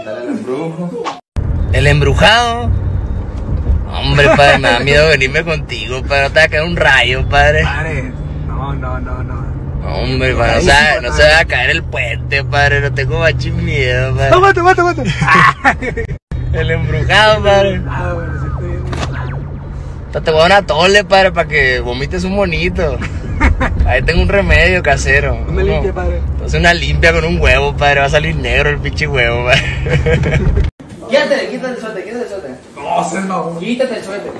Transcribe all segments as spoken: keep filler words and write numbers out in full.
El embrujo. El embrujado. Hombre, padre, me da miedo venirme contigo, padre. No te va a caer un rayo, padre. Padre, no, no, no, no. Hombre, padre, no, se, no se va a caer el puente, padre. No tengo machín miedo, padre. Aguanta, aguanta, aguanta. El embrujado, padre. Ah, bueno, sí estoy bien. Te voy a dar una tole, padre, para que vomites un monito. Ahí tengo un remedio casero. Una limpia, padre. Entonces una limpia con un huevo, padre. Va a salir negro el pinche huevo, padre. Quítate, quítate el suéter, quítate el suéter. No, se no. Quítate el suéter.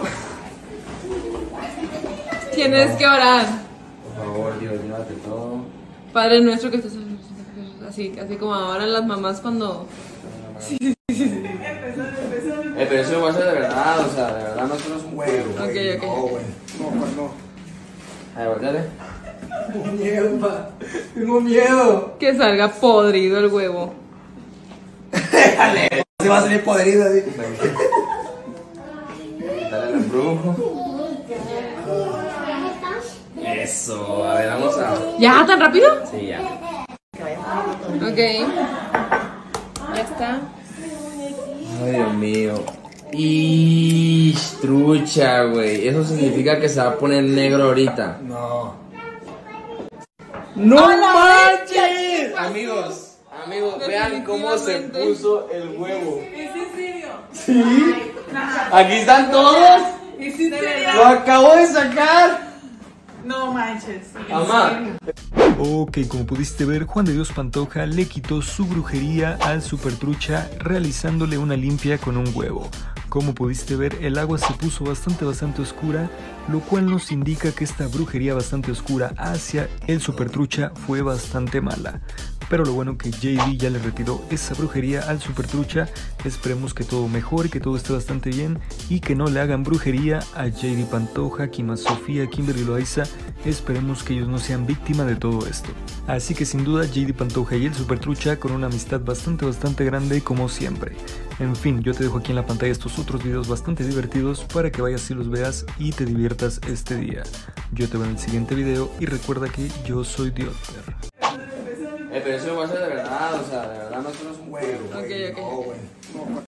Tienes que orar. Por favor, Dios, llévate todo. Padre nuestro que estás en así, así como ahora las mamás cuando... Sí, sí, sí, sí. Eh, pero eso va a ser de verdad, o sea, de verdad no es un huevo. Ok, ok. No, güey. No, pues no. A ver, volteate. Tengo miedo, pa. Tengo miedo. Que salga podrido el huevo. Déjale. Se va a salir podrido así. Dale el embrujo. Eso, a ver, vamos a... ¿Ya? ¿Tan rápido? Sí, ya. Ok. Ya está. Ay, Dios mío. Y trucha, güey. Eso significa que se va a poner negro ahorita. No. ¡No manches! Amigos, amigos, vean cómo se puso el huevo. ¿Es en serio? ¿Sí? Aquí están todos. ¿Es en serio? Lo acabo de sacar. No manches. Mamá. Ok, como pudiste ver, Juan de Dios Pantoja le quitó su brujería al Supertrucha realizándole una limpia con un huevo. Como pudiste ver, el agua se puso bastante bastante oscura, lo cual nos indica que esta brujería bastante oscura hacia el Supertrucha fue bastante mala. Pero lo bueno que J D ya le retiró esa brujería al Supertrucha. Esperemos que todo mejore, que todo esté bastante bien y que no le hagan brujería a J D Pantoja, Kima Sofía, Kimberly Loaiza. Esperemos que ellos no sean víctima de todo esto. Así que sin duda J D Pantoja y el Supertrucha con una amistad bastante bastante grande como siempre. En fin, yo te dejo aquí en la pantalla estos otros videos bastante divertidos para que vayas y los veas y te diviertas este día. Yo te veo en el siguiente video y recuerda que yo soy Dioter. Eh, pero eso va a ser de verdad, o sea, de verdad no es un huevo. Ok, ok. No, güey. No,